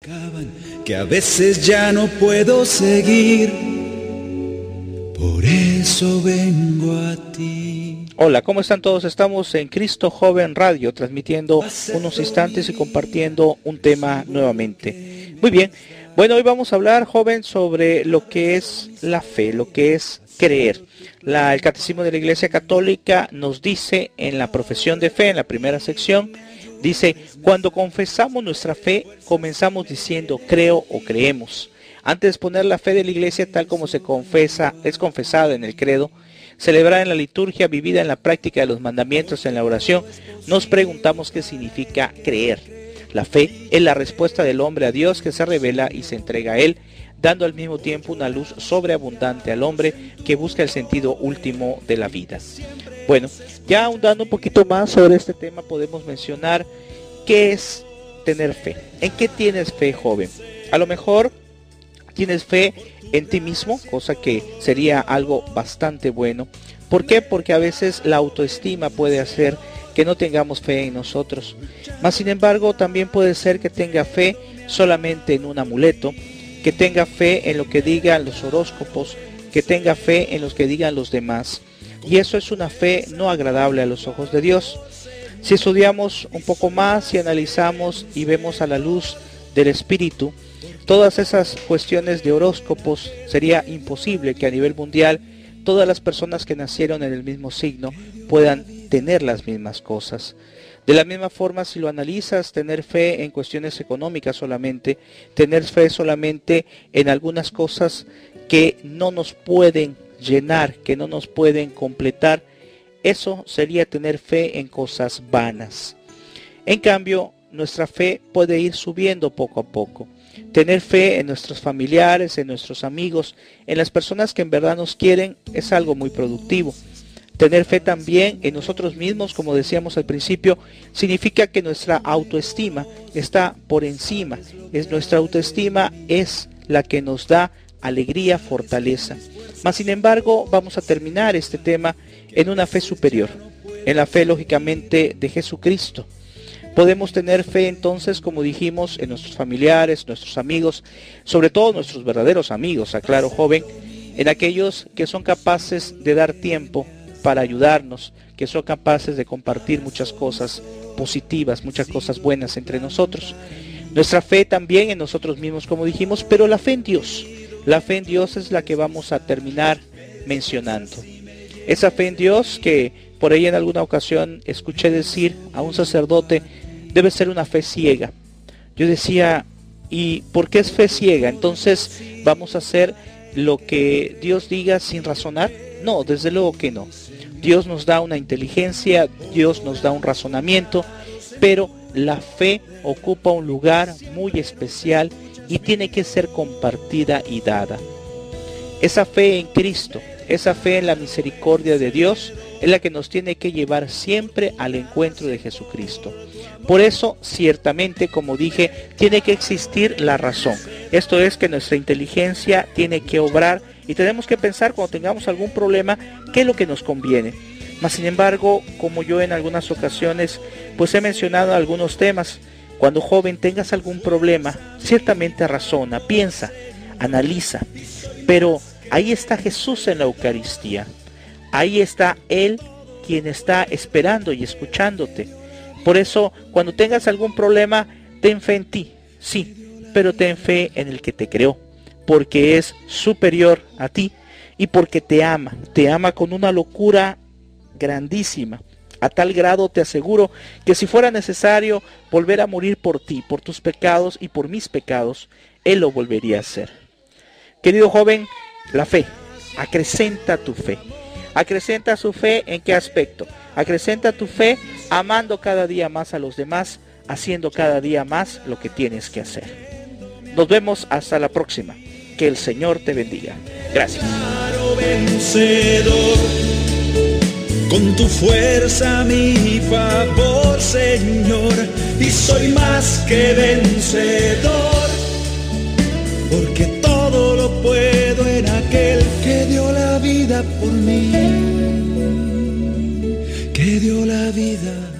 Que a veces ya no puedo seguir, por eso vengo a ti. Hola, ¿cómo están todos? Estamos en Cristo Joven Radio, transmitiendo unos instantes y compartiendo un tema nuevamente. Muy bien, bueno, hoy vamos a hablar, joven, sobre lo que es la fe, lo que es creer. El Catecismo de la Iglesia Católica nos dice en la profesión de fe, en la primera sección, dice, cuando confesamos nuestra fe, comenzamos diciendo creo o creemos. Antes de exponer la fe de la Iglesia tal como se confesa, es confesada en el credo, celebrada en la liturgia, vivida en la práctica de los mandamientos en la oración, nos preguntamos qué significa creer. La fe es la respuesta del hombre a Dios que se revela y se entrega a Él, dando al mismo tiempo una luz sobreabundante al hombre que busca el sentido último de la vida. Bueno, ya ahondando un poquito más sobre este tema podemos mencionar qué es tener fe. ¿En qué tienes fe, joven? A lo mejor tienes fe en ti mismo, cosa que sería algo bastante bueno. ¿Por qué? Porque a veces la autoestima puede hacer que no tengamos fe en nosotros. Mas sin embargo, también puede ser que tenga fe solamente en un amuleto, que tenga fe en lo que digan los horóscopos, que tenga fe en lo que digan los demás. Y eso es una fe no agradable a los ojos de Dios. Si estudiamos un poco más, si analizamos y vemos a la luz del Espíritu, todas esas cuestiones de horóscopos, sería imposible que a nivel mundial todas las personas que nacieron en el mismo signo puedan tener las mismas cosas. De la misma forma, si lo analizas, tener fe en cuestiones económicas solamente, tener fe solamente en algunas cosas que no nos pueden llenar, que no nos pueden completar, eso sería tener fe en cosas vanas. En cambio, nuestra fe puede ir subiendo poco a poco. Tener fe en nuestros familiares, en nuestros amigos, en las personas que en verdad nos quieren, es algo muy productivo. Tener fe también en nosotros mismos, como decíamos al principio, significa que nuestra autoestima está por encima. Nuestra autoestima es la que nos da alegría, fortaleza. Mas sin embargo, vamos a terminar este tema en una fe superior, en la fe lógicamente de Jesucristo. Podemos tener fe entonces, como dijimos, en nuestros familiares, nuestros amigos, sobre todo nuestros verdaderos amigos, aclaro, joven, en aquellos que son capaces de dar tiempo para ayudarnos, que son capaces de compartir muchas cosas positivas, muchas cosas buenas entre nosotros. Nuestra fe también en nosotros mismos, como dijimos, pero la fe en Dios. La fe en Dios es la que vamos a terminar mencionando. Esa fe en Dios que por ahí en alguna ocasión escuché decir a un sacerdote, debe ser una fe ciega. Yo decía, ¿y por qué es fe ciega? Entonces, ¿vamos a hacer lo que Dios diga sin razonar? No, desde luego que no. Dios nos da una inteligencia, Dios nos da un razonamiento, pero la fe ocupa un lugar muy especial y tiene que ser compartida y dada. Esa fe en Cristo, esa fe en la misericordia de Dios, es la que nos tiene que llevar siempre al encuentro de Jesucristo. Por eso, ciertamente, como dije, tiene que existir la razón. Esto es que nuestra inteligencia tiene que obrar y tenemos que pensar cuando tengamos algún problema, qué es lo que nos conviene. Mas sin embargo, como yo en algunas ocasiones, pues he mencionado algunos temas, cuando joven tengas algún problema, ciertamente razona, piensa, analiza, pero ahí está Jesús en la Eucaristía. Ahí está Él quien está esperando y escuchándote. Por eso, cuando tengas algún problema, ten fe en ti, sí, pero ten fe en el que te creó, porque es superior a ti y porque te ama con una locura grandísima. A tal grado te aseguro que si fuera necesario volver a morir por ti, por tus pecados y por mis pecados, Él lo volvería a hacer. Querido joven, la fe, acrecenta tu fe. Acrecenta su fe ¿en qué aspecto? Acrecenta tu fe amando cada día más a los demás, haciendo cada día más lo que tienes que hacer. Nos vemos hasta la próxima. Que el Señor te bendiga. Gracias. Con tu fuerza a mi favor, Señor, y soy más que vencedor, porque todo lo puedo en aquel que dio la vida por mí, que dio la vida